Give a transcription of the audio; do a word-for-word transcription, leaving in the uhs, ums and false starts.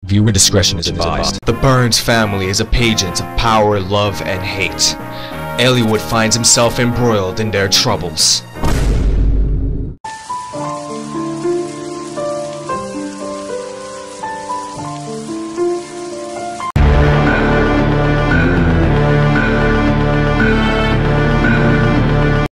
Viewer discretion is advised. The Burns family is a pageant of power, love, and hate. Eliwood finds himself embroiled in their troubles.